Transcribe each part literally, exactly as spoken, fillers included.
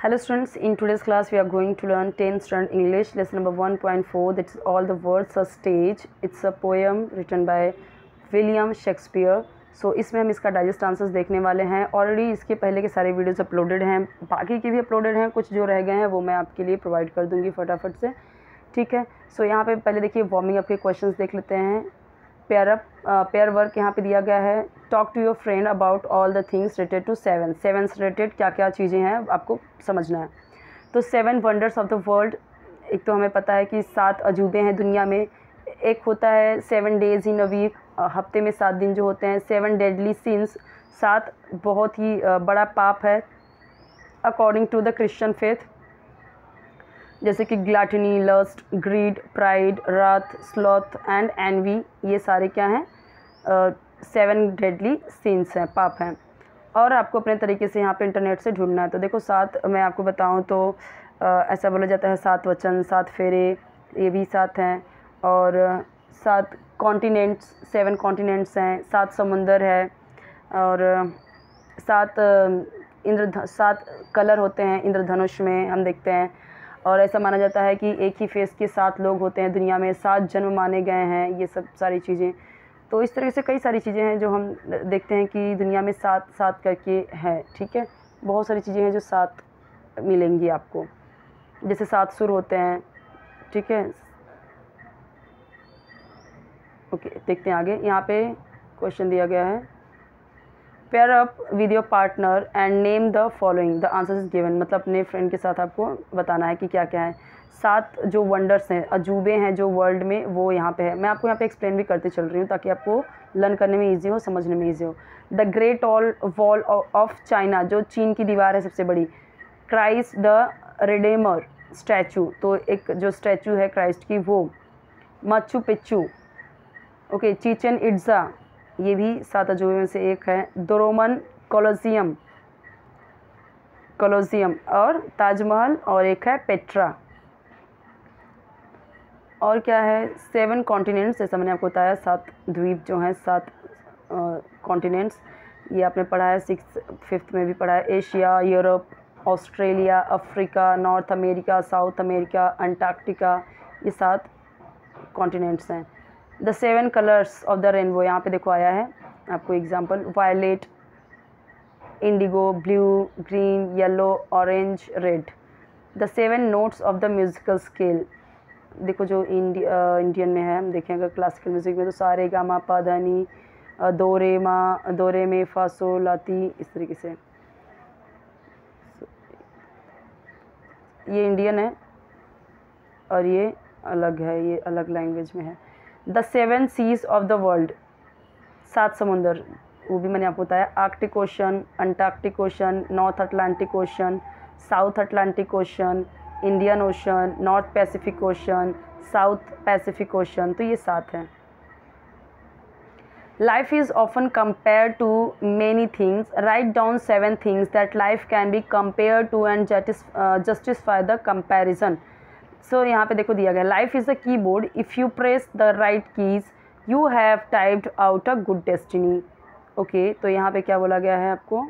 Hello students, in today's class we are going to learn tenth standard English lesson number one point four, that's all the words are stage. It's a poem written by William Shakespeare. So इसमें हम इसका digest answers देखने वाले हैं. Already इसके पहले के सारे वीडियोस अपलोडेड हैं, बाकी के भी अपलोडेड हैं, कुछ जो रह गए हैं वो मैं आपके लिए प्रोवाइड कर दूंगी फटाफट से. ठीक है. सो so, यहाँ पे पहले देखिए वार्मिंग अप के क्वेश्चंस देख लेते हैं. पेयर अप पेयर वर्क यहाँ पे दिया गया है. Talk to your friend about all the things related to seven. Seven से रिलेटेड क्या क्या चीज़ें हैं आपको समझना है. तो seven wonders of the world, एक तो हमें पता है कि सात अजूबे हैं दुनिया में. एक होता है seven days in a week, हफ्ते में सात दिन जो होते हैं. सेवन डेडली सिंस, सात बहुत ही बड़ा पाप है according to the Christian faith, जैसे कि gluttony, lust, greed, pride, wrath, sloth and envy. ये सारे क्या हैं? सेवन डेडली सिंस हैं, पाप हैं. और आपको अपने तरीके से यहाँ पे इंटरनेट से ढूंढना है. तो देखो सात मैं आपको बताऊँ तो आ, ऐसा बोला जाता है सात वचन, सात फेरे, ये भी सात हैं. और सात कॉन्टिनेंट्स, सेवन कॉन्टिनेंट्स हैं. सात समुंदर है. और सात इंद्र सात कलर होते हैं इंद्रधनुष में हम देखते हैं. और ऐसा माना जाता है कि एक ही फेस के सात लोग होते हैं दुनिया में. सात जन्म माने गए हैं. ये सब सारी चीज़ें, तो इस तरह से कई सारी चीज़ें हैं जो हम देखते हैं कि दुनिया में सात सात करके है. ठीक है. बहुत सारी चीज़ें हैं जो सात मिलेंगी आपको, जैसे सात सुर होते हैं. ठीक है. ओके, देखते हैं आगे. यहाँ पे क्वेश्चन दिया गया है. Pair up with your partner and name the following, the answer is given. मतलब अपने फ्रेंड के साथ आपको बताना है कि क्या क्या है. सात जो वंडर्स हैं, अजूबे हैं जो वर्ल्ड में, वो यहाँ पे है. मैं आपको यहाँ पे एक्सप्लेन भी करते चल रही हूँ ताकि आपको लर्न करने में ईजी हो, समझने में ईजी हो. The great all wall of China, जो चीन की दीवार है सबसे बड़ी. क्राइस्ट द रिडेमर स्टैचू, तो एक जो स्टैचू है क्राइस्ट की वो. Machu Picchu, okay. Chichen Itza, ये भी सात अजूबे में से एक है. द रोमन कोलोसियम कोलोसियम और ताजमहल, और एक है पेट्रा. और क्या है? सेवन कॉन्टिनेंट्स, जैसा मैंने आपको बताया, सात द्वीप जो हैं, सात कॉन्टिनेंट्स. ये आपने पढ़ा है, सिक्स फिफ्थ में भी पढ़ा है. Asia, Europe, Australia, Africa, North America, South America, Antarctica, ये सात कॉन्टिनेंट्स हैं. The seven colours of the rainbow, यहाँ पे देखो आया है आपको example. Violet, indigo, blue, green, yellow, orange, red. The seven notes of the musical scale, देखो जो इंडिया इंडियन में है, हम देखें अगर क्लासिकल म्यूज़िक में तो सारे गा मा पा धा नी, दो रे मा, दो रे में फा सो लाती, इस तरीके से. ये इंडियन है और ये अलग है, ये अलग लैंग्वेज में है. The seven seas of the world, सात समुंदर, वो भी मैंने आपको बताया. Arctic Ocean, Antarctic Ocean, North Atlantic Ocean, South Atlantic Ocean, Indian Ocean, North Pacific Ocean, South Pacific Ocean. तो ये सात हैं. Life is often compare to many things. Right down seven things that life can be compare to and justify the comparison. So यहाँ पे देखो दिया गया, life is a keyboard. If you press the right keys you have typed out a good destiny. Okay, तो यहाँ पे क्या बोला गया है आपको?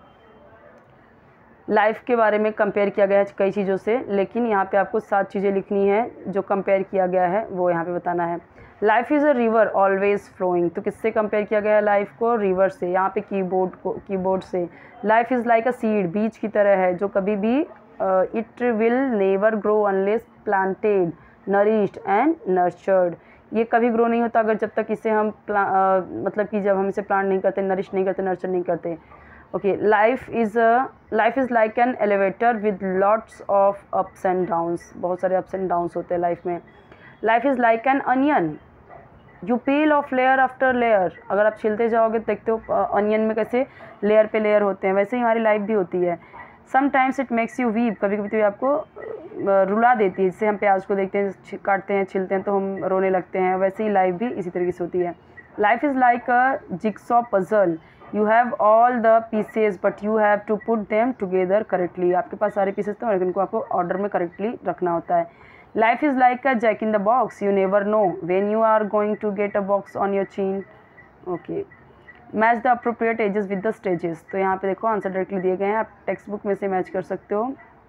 लाइफ के बारे में कंपेयर किया गया है कई चीज़ों से, लेकिन यहाँ पे आपको सात चीज़ें लिखनी है जो कंपेयर किया गया है, वो यहाँ पे बताना है. Life is a river always flowing, तो किससे कंपेयर किया गया है लाइफ को? रिवर से. यहाँ पे कीबोर्ड को कीबोर्ड से. Life is like a seed, बीज की तरह है जो कभी भी it will never grow unless planted, nourished and nurtured. ये कभी ग्रो नहीं होता अगर जब तक इसे हम uh, मतलब कि जब हम इसे प्लांट नहीं करते, नरिश नहीं करते, नर्चर नहीं करते. Okay. Life is life is like an elevator with lots of ups and downs, बहुत सारे अप्स एंड डाउन्स होते हैं लाइफ में. Life is like an onion, you peel off layer after layer. अगर आप छिलते जाओगे देखते हो अनियन में कैसे लेयर पे लेयर होते हैं, वैसे ही हमारी लाइफ भी होती है. Sometimes it makes you weep, कभी कभी तो ये आपको रुला देती है. जिससे हम प्याज को देखते हैं, काटते हैं, छिलते हैं तो हम रोने लगते हैं, वैसे ही लाइफ भी इसी तरीके से होती है. Life is like a jigsaw puzzle, you have all the pieces but you have to put them together correctly. आपके पास सारे पीसेस थे और लेकिन उनको आपको ऑर्डर में करेक्टली रखना होता है. Life is like a jack in the box, you never know when you are going to get a box on your chin. Okay. Match the appropriate ages with the stages, तो यहाँ पे देखो answer directly दिए गए हैं, आप text book में से मैच कर सकते हो.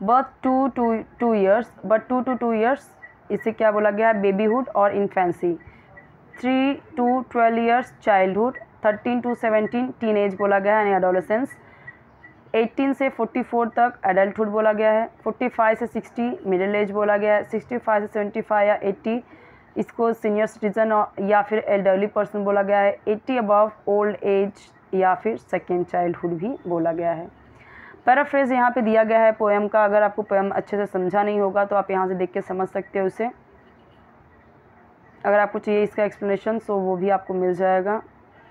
Birth to two two years, but to two two years इसे क्या बोला गया है, बेबीहुड और infancy. Three to twelve years childhood, thirteen to seventeen teenage बोला गया है यानी एडोलेसेंस, एटीन से फोर्टी फोर तक एडल्टहुड बोला गया है, फोर्टी फाइव से सिक्सटी मिडिल एज बोला गया है, सिक्सटी फाइव से सेवेंटी फाइव या एट्टी इसको सीनियर सिटीजन या फिर एल्डरली पर्सन बोला गया है, एट्टी अबव ओल्ड एज या फिर सेकेंड चाइल्डहुड भी बोला गया है। पैराफ्रेज यहाँ पे दिया गया है पोएम का। अगर आपको पोएम अच्छे से समझा नहीं होगा तो आप यहाँ से देख के समझ सकते हो उसे। अगर आपको चाहिए इसका एक्सप्लेनेशन तो वो भी आपको मिल जाएगा।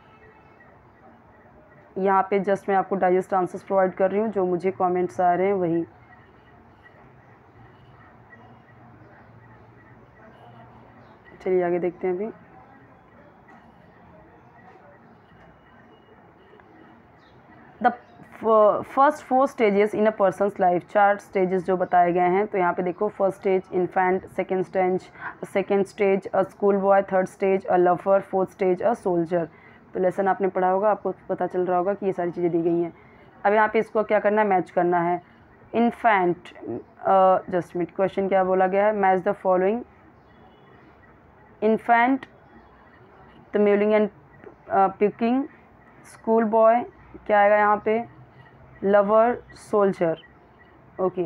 यहाँ पे जस्ट मैं आपको डाइजेस्ट आंसर्स प्रोवाइड कर रही हूँ, जो मुझे कमेंट्स आ रहे हैं वही। चलिए आगे देखते हैं अभी। The first four stages in a person's life, चार स्टेजेस जो बताए गए हैं। तो यहाँ पे देखो, first stage infant, second stage second stage a school boy, third stage a lover, fourth stage a soldier. तो लेसन आपने पढ़ा होगा, आपको पता चल रहा होगा कि ये सारी चीज़ें दी गई हैं। अब यहाँ पे इसको क्या करना है, मैच करना है। इन्फेंट, जस्ट मिनट, क्वेश्चन क्या बोला गया है, match the following. Infant the mewling and puking, school boy क्या आएगा यहाँ पे, लवर, सोल्जर। ओके,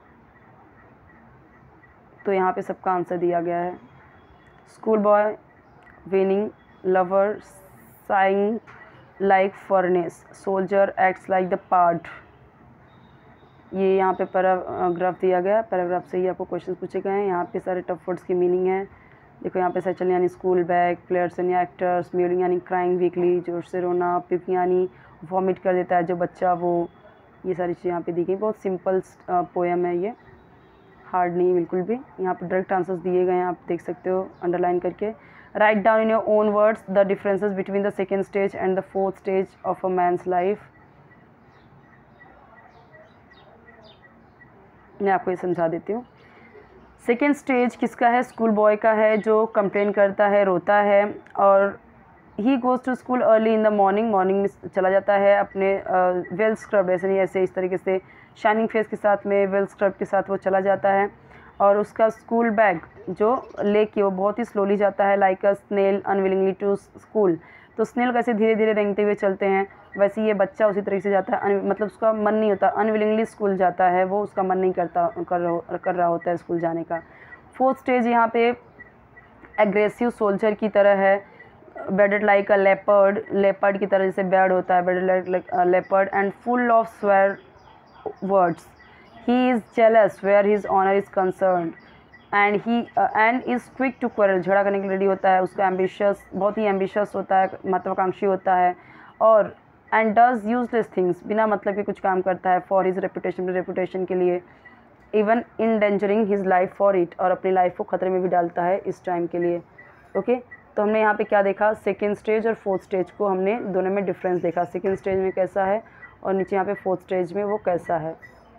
तो यहाँ पे सबका आंसर दिया गया है। School boy whining, lover sighing like furnace, soldier acts like the part. ये यहाँ पे पैराग्राफ दिया गया, पैराग्राफ से ही आपको क्वेश्चन पूछे गए हैं। यहाँ पे सारे टफ वर्ड्स की मीनिंग है। देखो यहाँ पे सेचन यानी स्कूल बैग, प्लेयर्स यानी एक्टर्स, म्यूलिंग यानी क्राइंग वीकली, जोर से रोना, पिप यानी वॉमिट कर देता है जो बच्चा, वो। ये सारी चीज़ें यहाँ पे दी गई। बहुत सिंपल पोएम है ये, हार्ड नहीं बिल्कुल भी। यहाँ पे डायरेक्ट आंसर्स दिए गए हैं, आप देख सकते हो अंडरलाइन करके। Write down in your own words the differences between the second stage and the fourth stage of a man's life. मैं आपको ये समझा देती हूँ। सेकेंड स्टेज किसका है, स्कूल बॉय का है, जो कंप्लेन करता है, रोता है। और he goes to school early in the morning, morning में चला जाता है अपने वेल स्क्रब, ऐसे नहीं ऐसे इस तरीके से शाइनिंग फेस के साथ में, वेल स्क्रब के साथ वो चला जाता है। और उसका स्कूल बैग जो लेके वो बहुत ही स्लोली जाता है, like a snail unwillingly to school. तो स्नेल कैसे धीरे धीरे रेंगते हुए चलते हैं, वैसे ये बच्चा उसी तरीके से जाता है, मतलब उसका मन नहीं होता, अनविलिंगली स्कूल जाता है वो, उसका मन नहीं करता कर रहा कर रहा होता है स्कूल जाने का। फोर्थ स्टेज यहाँ पे एग्रेसिव सोल्जर की तरह है, bearded like a leopard, leopard की तरह जैसे बैड होता है, bearded like leopard, and full of swear words. He is jealous where his honour is concern, and he and is quick to quarrel, झगड़ा करने के लिए रेडी होता है। उसका एम्बिशियस, बहुत ही एम्बिशियस होता है, महत्वाकांक्षी होता है। और एंड डज यूजलेस थिंग्स, बिना मतलब के कुछ काम करता है, फॉर हिज रेपुटेशन, रेपुटेशन के लिए, even endangering his life for it, और अपनी लाइफ को खतरे में भी डालता है इस टाइम के लिए। Okay okay? तो हमने यहाँ पे क्या देखा, सेकेंड स्टेज और फोर्थ स्टेज को हमने दोनों में डिफरेंस देखा, सेकेंड स्टेज में कैसा है और नीचे यहाँ पे फोर्थ स्टेज में वो कैसा है।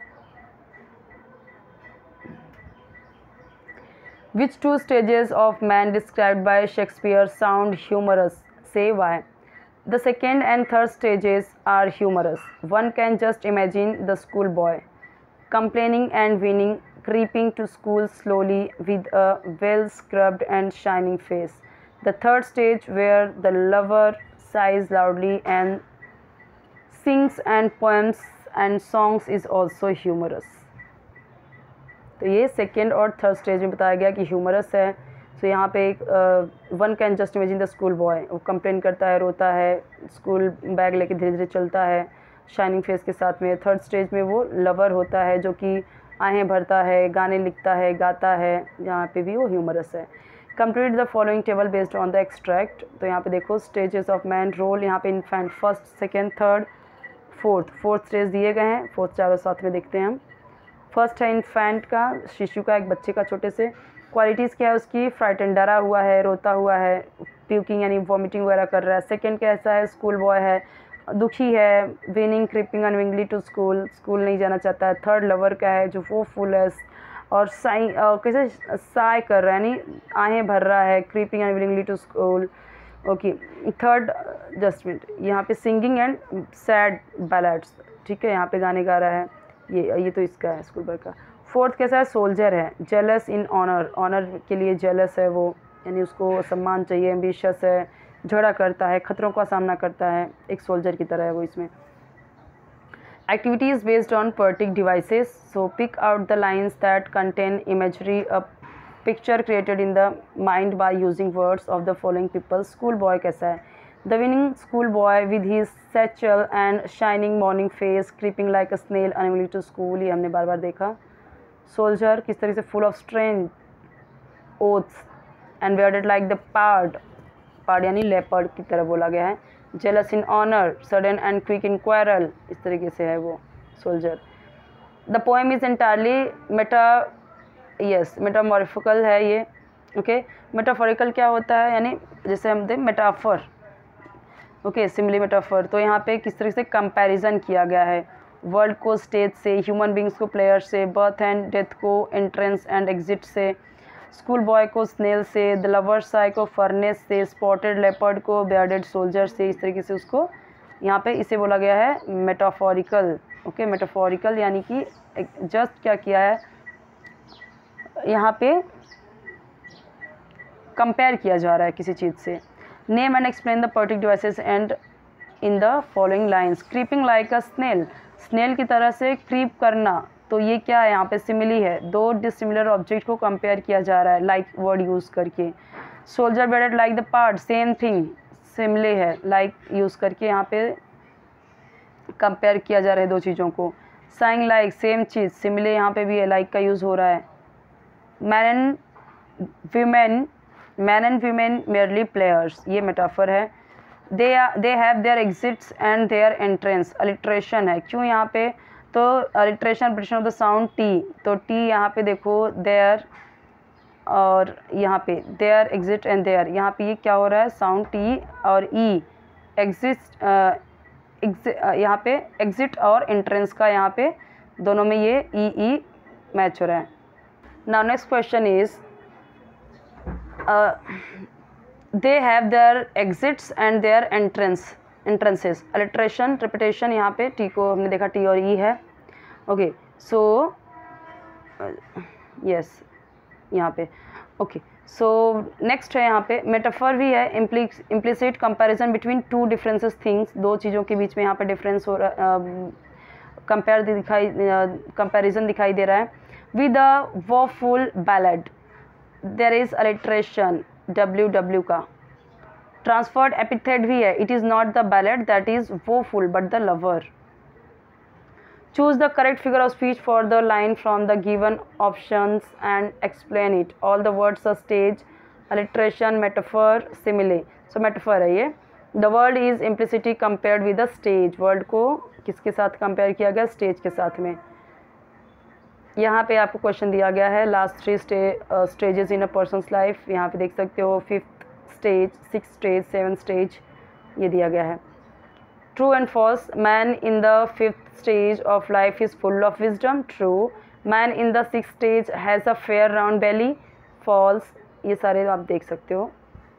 Which two stages of man described by Shakespeare sound humorous? Say why. The second and third stages are humorous. One can just imagine the schoolboy complaining and whining, creeping to school slowly with a well-scrubbed and shining face. The third stage, where the lover sighs loudly and sings and poems and songs, is also humorous. तो ये second और third stage में बताया गया कि humerus है। तो यहाँ पे एक one can just imagine the school boy, वो कंप्लेन करता है, रोता है, स्कूल बैग लेके धीरे धीरे चलता है शाइनिंग फेस के साथ में। थर्ड स्टेज में वो लवर होता है, जो कि आहें भरता है, गाने लिखता है, गाता है, यहाँ पे भी वो ह्यूमरस है। Complete the following table based on the extract. तो यहाँ पे देखो स्टेजेस ऑफ मैन रोल, यहाँ पे infant first, second, third, fourth, fourth stage दिए गए हैं। फोर्थ चारों साथ में देखते हैं हम। फर्स्ट है इन्फेंट का, शिशु का, एक बच्चे का छोटे से। क्वालिटीज़ क्या है उसकी, फ्राइटन, डरा हुआ है, रोता हुआ है, प्यूकिंग यानी वॉमिटिंग वगैरह कर रहा है। सेकंड कैसा है, स्कूल बॉय है, दुखी है, whining, creeping unwillingly to school, school नहीं जाना चाहता है। थर्ड लवर का है, जो वो फुल है और साई कैसे साय कर रहा है, यानी आहें भर रहा है, creeping unwillingly to school. Okay, third just minute, यहाँ पे सिंगिंग एंड सैड बैलेड्स, ठीक है, यहाँ पे गाने गा रहा है। ये ये तो इसका है स्कूल बॉय का। फोर्थ कैसा है, सोल्जर है, जेलस इन ऑनर, ऑनर के लिए जेलस है वो, यानी उसको सम्मान चाहिए, एम्बिशियस है, झगड़ा करता है, खतरों का सामना करता है, एक सोल्जर की तरह है वो इसमें। Activities based on poetic devices. So pick out the lines that contain imagery, a picture created in the mind by using words of the following people. Schoolboy कैसा है, the winning schoolboy with his satchel and shining morning face, creeping like a snail unwilling to school, ये हमने बार बार देखा। Soldier किस तरह से full of strength, oaths and bearded like the pard, pard यानी leopard की तरह बोला गया है। Jealous in honour, sudden and quick in quarrel, इस तरीके से है वो soldier. The poem is entirely meta yes metamorphical है ये, ओके। मेटाफोरिकल क्या होता है, यानी जैसे हम दें मेटाफर, ओके, सिमिली मेटाफर। तो यहाँ पे किस तरीके से कंपैरिजन किया गया है, वर्ल्ड को स्टेज से, ह्यूमन बींग्स को प्लेयर से, बर्थ एंड डेथ को एंट्रेंस एंड एग्जिट से, स्कूल बॉय को स्नेल से, द लवर साई को फर्नेस से, स्पॉटेड लेपर्ड को बेयर्डेड सोल्जर से, इस तरीके से उसको यहाँ पे इसे बोला गया है मेटाफोरिकल, ओके। मेटाफोरिकल यानी कि जस्ट क्या किया है, यहाँ पे कंपेयर किया जा रहा है किसी चीज़ से। Name and explain the poetic devices and in the following lines. Creeping like a snail, snail की तरह से क्रीप करना, तो ये क्या है, यहाँ पे सिमिली है, दो डिसिमिलर ऑब्जेक्ट को कंपेयर किया जा रहा है लाइक वर्ड यूज़ करके। Soldier bearded like the part, same thing, simile है, लाइक यूज़ करके यहाँ पे कंपेयर किया जा रहा है दो चीज़ों को। साइंग लाइक, सेम चीज़, सिमिली यहाँ पे भी है, लाइक का यूज़ हो रहा है। Man and women, man and women merely players, ये मेटाफर है। They they have their exits and their entrance, alliteration है, क्यों यहाँ पे, तो alliteration repetition of the sound T, तो टी यहाँ पे देखो देयर, और यहाँ पे देयर एग्जिट एंड देयर, यहाँ पे ये क्या हो रहा है, साउंड टी और ई, एग्जिट यहाँ पे एग्जिट और एंट्रेंस का यहाँ पे दोनों में ये ई ई मैच हो रहा है। Now next question is they have their exits and their entrance entrances, alliteration repetition, यहाँ पे टी को हमने देखा टी और ई है, ओके। सो यस यहाँ पे, ओके। सो नेक्स्ट है यहाँ पे मेटाफर भी है, implicit comparison between two differences things, दो चीज़ों के बीच में यहाँ पे डिफरेंस हो रहा, कंपेयर दिखाई कंपैरिजन दिखाई दे रहा है। With a woeful ballad there is alliteration, W W का ट्रांसफर्ड एपिथेट भी है, it is not the ballad that is woeful but the lover. Choose the correct figure of speech for the line from the given options and explain it. All the words are stage, alliteration, metaphor, simile. So metaphor है ये। The word is implicitly compared with the stage, word को किसके साथ compare किया गया, stage के साथ में। यहाँ पे आपको क्वेश्चन दिया गया है, last three stages in a person's life, यहाँ पे देख सकते हो, fifth stage, six stage, seven stage, ये दिया गया है। True and false, man in the fifth stage of life is full of wisdom, true. Man in the six stage has a fair round belly, false. ये सारे आप देख सकते हो।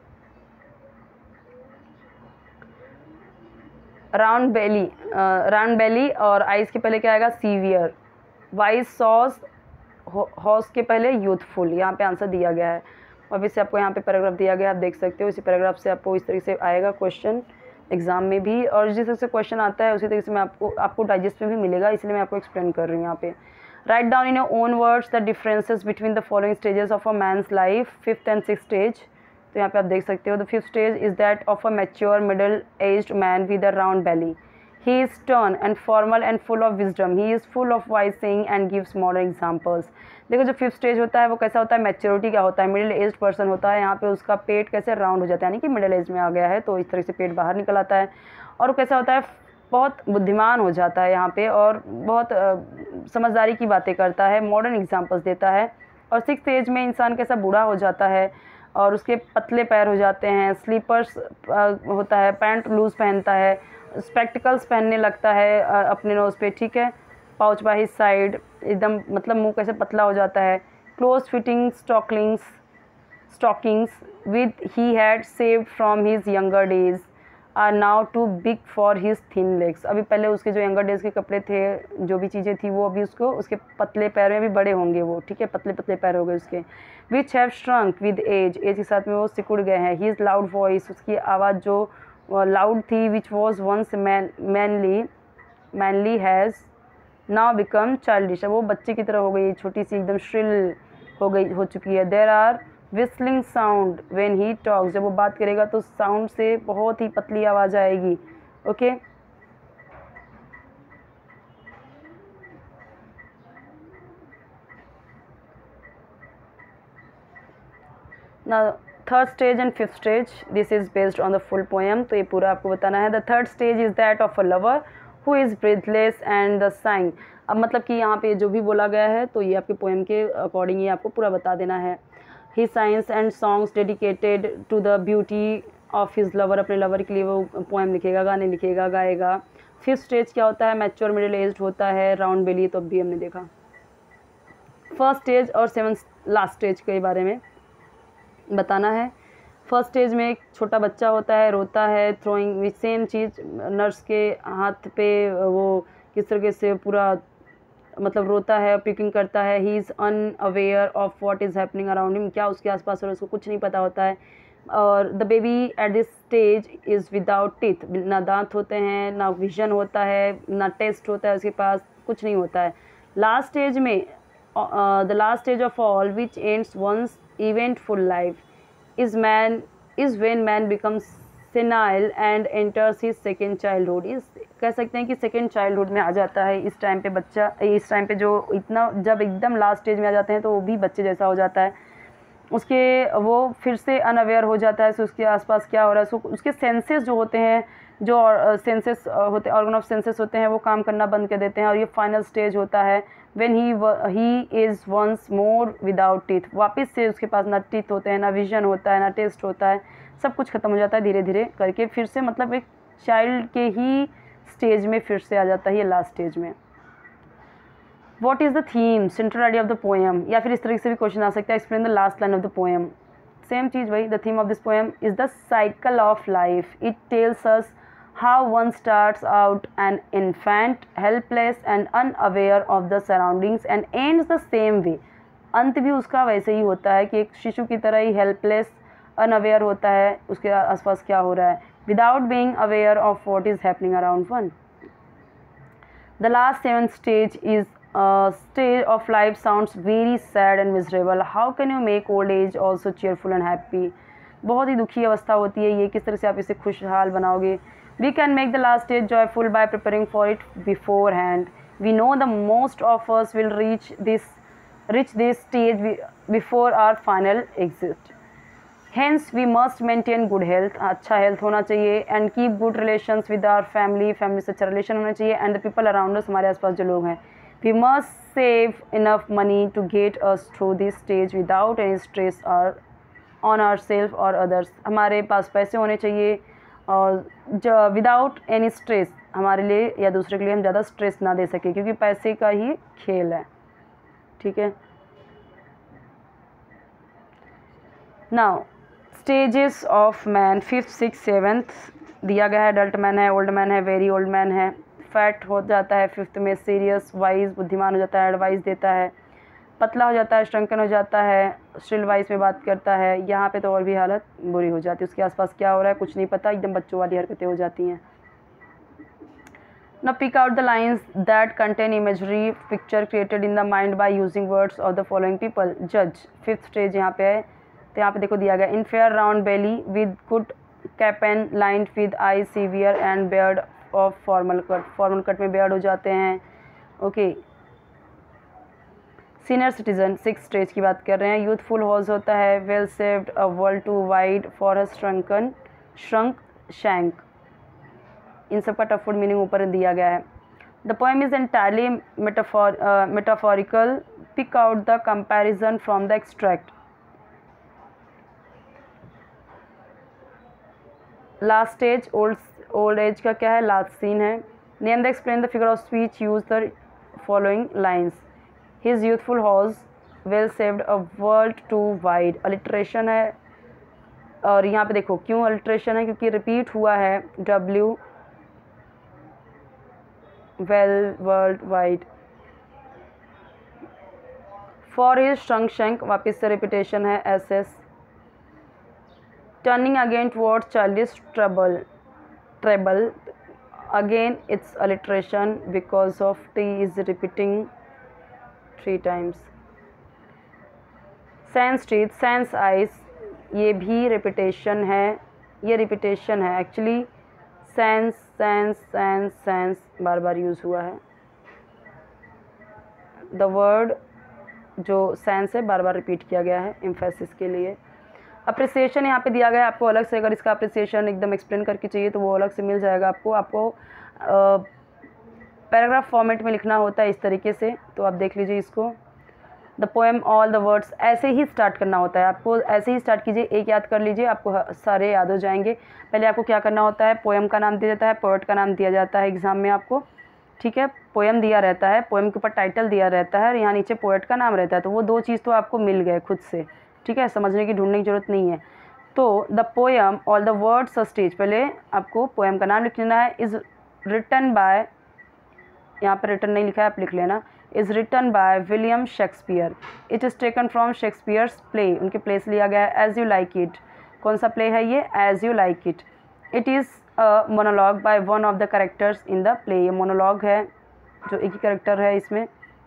राउंड बेली, राउंड बेली और आइज के पहले क्या आएगा, सीवियर। वाइज सॉस, हॉर्स के पहले यूथफुल, यहाँ पे आंसर दिया गया है। वापस से आपको यहाँ पे पैराग्राफ दिया गया है, आप देख सकते हो। इसी पैराग्राफ से आपको इस तरीके से आएगा क्वेश्चन एग्जाम में भी, और जिस तरह से क्वेश्चन आता है उसी तरीके से मैं आपको आपको डाइजेस्ट में भी मिलेगा, इसलिए मैं आपको एक्सप्लेन कर रही हूँ यहाँ पे। Write down in your own words the differences between the following stages of a man's life, fifth and six stage. तो यहाँ पे आप देख सकते हो, the fifth stage is that of a mature middle aged man with a round belly. He is stern and formal and full of wisdom. He is full of wise saying and gives modern examples. देखो जो fifth stage होता है वो कैसा होता है, maturity का होता है, मिडिल एज पर्सन होता है। यहाँ पे उसका पेट कैसे राउंड हो जाता है, यानी कि मिडिल एज में आ गया है, तो इस तरह से पेट बाहर निकल आता है। और कैसा होता है, बहुत बुद्धिमान हो जाता है यहाँ पे, और बहुत आ, समझदारी की बातें करता है, मॉडर्न एग्जाम्पल्स देता है। और सिक्स एज में इंसान कैसा बूढ़ा हो जाता है और उसके पतले पैर हो जाते हैं, स्लीपर्स होता है, पैंट लूज पहनता है, स्पेक्टिकल्स पहनने लगता है अपने नोज़ पे, ठीक है। पाउच बाय हिज साइड, एकदम मतलब मुंह कैसे पतला हो जाता है। Close fitting stockings stockings with he had saved from his younger days. Are now too big for his thin legs. अभी पहले उसके जो यंगर डेज के कपड़े थे, जो भी चीज़ें थी, वो अभी उसको उसके पतले पैर में भी बड़े होंगे वो, ठीक है, पतले पतले पैर हो गए उसके। Which have shrunk with age, age के साथ में वो सिकुड़ गए हैं। हिज लाउड वॉइस, उसकी आवाज़ जो लाउड थी, which was once man manly manly has now become childish, वो बच्चे की तरह हो गई, छोटी सी एकदम श्रिल हो गई हो चुकी है। There are whistling sound when he talks, जब वो बात करेगा तो साउंड से बहुत ही पतली आवाज़ आएगी। ओके, ना third stage and fifth stage, this is based on the full poem, तो ये पूरा आपको बताना है। The third stage is that of a lover who is breathless and the sighing. अब मतलब कि यहाँ पे जो भी बोला गया है तो ये आपके पोएम के अकॉर्डिंग ये आपको पूरा बता देना है। ही साइंस and songs dedicated to the beauty of his lover, अपने लवर के लिए वो पोएम लिखेगा, गाने लिखेगा, गाएगा। फिफ्थ स्टेज क्या होता है, मैच्योर मिडिल एज्ड होता है, राउंड बेली, तो अब भी हमने देखा। फर्स्ट स्टेज और सेवन्थ लास्ट स्टेज के बारे में बताना है। फर्स्ट स्टेज में एक छोटा बच्चा होता है, रोता है, थ्रोइंग विच सेम चीज़, नर्स के हाथ पे वो किस तरीके से पूरा मतलब रोता है, पिकिंग करता है। He is unaware of what is happening around him, क्या उसके आसपास हो रहा है उसको कुछ नहीं पता होता है। और the baby at this stage is without teeth, ना दांत होते हैं, ना विजन होता है, ना टेस्ट होता है उसके पास, कुछ नहीं होता है। लास्ट स्टेज में the last stage of all which ends once eventful life is man is when man becomes senile and enters his second childhood। इस कह सकते हैं कि सेकेंड चाइल्डहुड में आ जाता है इस टाइम पे बच्चा, इस टाइम पे जो इतना जब एकदम लास्ट स्टेज में आ जाते हैं तो वो भी बच्चे जैसा हो जाता है। उसके वो फिर से अनअवेयर हो जाता है, सो उसके आसपास क्या हो रहा है, सो उसके सेंसेस जो होते हैं, जो सेंसेस होते हैं, ऑर्गन ऑफ सेंसेस होते हैं, वो काम करना बंद कर देते हैं। और ये फाइनल स्टेज होता है when he he is once more without teeth, वापस से उसके पास ना टीथ होते हैं, ना विजन होता है, ना टेस्ट होता है, सब कुछ ख़त्म हो जाता है धीरे धीरे करके, फिर से मतलब एक चाइल्ड के ही स्टेज में फिर से आ जाता है ये लास्ट स्टेज में। What is the theme, central idea of the poem, या फिर इस तरीके से भी क्वेश्चन आ सकता है, explain the last line of the poem. Same चीज़ वही, the theme of this poem is the cycle of life, it tells us how one starts out an infant, helpless and unaware of the surroundings and ends the same way। अंत भी उसका वैसे ही होता है कि एक शिशु की तरह ही हेल्पलेस, अनअवेयर होता है उसके आसपास क्या हो रहा है, without being aware of what is happening around one. The last seventh stage is stage of life sounds very sad and miserable, how can you make old age also cheerful and happy. बहुत ही दुखी अवस्था होती है ये, किस तरह से आप इसे खुशहाल बनाओगे। We can make the last stage joyful by preparing for it beforehand. We know the most of us will reach this reach this stage before our final exit. Hence, we must maintain good health, अच्छा health होना चाहिए, and keep good relations with our family, family से अच्छा relation होना चाहिए, and the people around us, हमारे आसपास जो लोग हैं। We must save enough money to get us through this stage without any stress or on ourselves or others। हमारे पास पैसे होने चाहिए और जो विदाउट एनी स्ट्रेस, हमारे लिए या दूसरे के लिए हम ज़्यादा स्ट्रेस ना दे सके, क्योंकि पैसे का ही खेल है, ठीक है। Now stages of man, fifth six seventh दिया गया है। अडल्ट मैन है, ओल्ड मैन है, वेरी ओल्ड मैन है। फैट हो जाता है फिफ्थ में, सीरियस वाइज बुद्धिमान हो जाता है, एडवाइस देता है। पतला हो जाता है, श्रंकन हो जाता है, स्टिल वाइस में बात करता है। यहाँ पे तो और भी हालत बुरी हो जाती है, उसके आसपास क्या हो रहा है कुछ नहीं पता, एकदम बच्चों वाली हरकतें हो जाती हैं। Now pick out the lines that contain imagery picture created in the mind by using words of the following people. Judge, fifth stage यहाँ पे है, तो यहाँ पे देखो दिया गया, in fair round belly with good cap and lined with eyes severe and beard of formal cut, formal cut में beard हो जाते हैं। Okay, senior citizen six stage की बात कर रहे हैं। यूथफुल हॉज होता है, well saved, a world too wide for a shrunken, shrunk, shank, इन सब का टफ फुड मीनिंग ऊपर दिया गया है। The poem is entirely metaphor metaphorical, pick out the comparison from the extract. Last stage old old age का क्या है, लास्ट सीन है। Name the explain the figure of speech, use the following lines. His youthful horse, well saved, a world too wide, alliteration है, और यहाँ पे देखो क्यों अल्ट्रेशन है, क्योंकि रिपीट हुआ है W well world wide. For is shank shank, वापस से रिपीटेशन है S S. Turning again towards childish trouble treble, again it's alliteration because of T is repeating three times. Sense teeth, sense eyes, ये भी repetition है, ये repetition है actually. Sense sense sense sense बार बार यूज़ हुआ है। द वर्ड जो सेंस है बार बार रिपीट किया गया है एम्फेसिस के लिए। अप्रिसिएशन यहाँ पे दिया गया है आपको अलग से, अगर इसका अप्रिसिएशन एकदम एक्सप्लेन करके चाहिए तो वो अलग से मिल जाएगा आपको। आपको पैराग्राफ फॉर्मेट में लिखना होता है इस तरीके से, तो आप देख लीजिए इसको। The poem all the words, ऐसे ही स्टार्ट करना होता है आपको, ऐसे ही स्टार्ट कीजिए, एक याद कर लीजिए, आपको सारे याद हो जाएंगे। पहले आपको क्या करना होता है, पोएम का नाम दिया जाता है, पोएट का नाम दिया जाता है एग्ज़ाम में आपको, ठीक है। पोएम दिया रहता है, पोएम के ऊपर टाइटल दिया रहता है और यहाँ नीचे पोएट का नाम रहता है, तो वो दो चीज़ तो आपको मिल गए खुद से, ठीक है, समझने की ढूंढने की जरूरत नहीं है। तो the poem all the words stage, पहले आपको पोएम का नाम लिख लेना है। इज़ रिटन बाय, यहाँ पर रिटन नहीं लिखा है, आप लिख लेना। Is written by William Shakespeare. It is taken from Shakespeare's play, उनके प्ले से लिया गया है। एज यू लाइक इट, कौन सा प्ले है ये, as you like it. It is a monologue by one of the characters in the play, ये मोनोलॉग है जो एक ही कैरेक्टर है इसमें।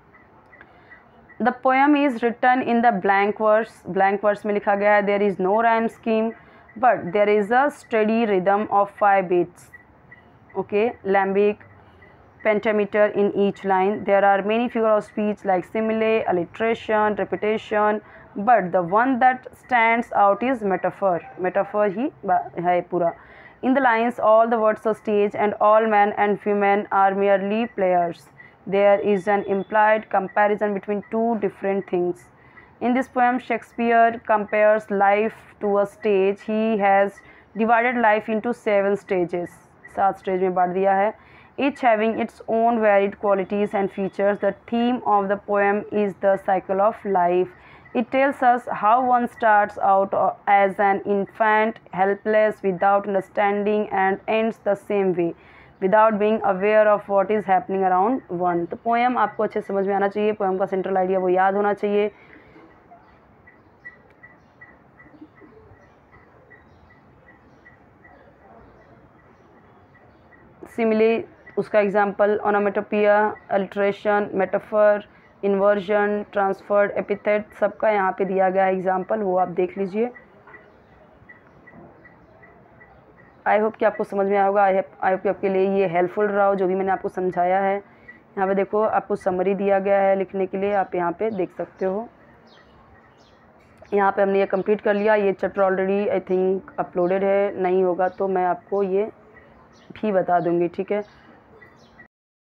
The poem is written in the blank verse, blank verse में लिखा गया है। There is no rhyme scheme but there is a steady rhythm of five beats, okay, iambic pentameter in each line. There are many figure of speech like simile, alliteration, repetition, but the one that stands out is metaphor. Metaphor ही है पूरा. In the lines, all the words are stage and all men and women are merely players. There is an implied comparison between two different things. In this poem, Shakespeare compares life to a stage. He has divided life into seven stages. सात stage में बांट दिया है. Each having its own varied qualities and features. The theme of the poem is the cycle of life. It tells us how one starts out as an infant, helpless, without understanding, and ends the same way, without being aware of what is happening around one. तो poem आपको अच्छे समझ में आना चाहिए, poem का central idea वो याद होना चाहिए. Simile, उसका example onomatopoeia, alliteration, metaphor, inversion, transferred, epithet, सबका यहाँ पे दिया गया है एग्जाम्पल, वो आप देख लीजिए. आई होप कि आपको समझ में आया होगा. आई आई होप कि आपके लिए ये हेल्पफुल रहा हो जो भी मैंने आपको समझाया है. यहाँ पे देखो आपको समरी दिया गया है लिखने के लिए, आप यहाँ पे देख सकते हो. यहाँ पे हमने ये कंप्लीट कर लिया. ये chapter already I think uploaded है, नहीं होगा तो मैं आपको ये भी बता दूँगी, ठीक है.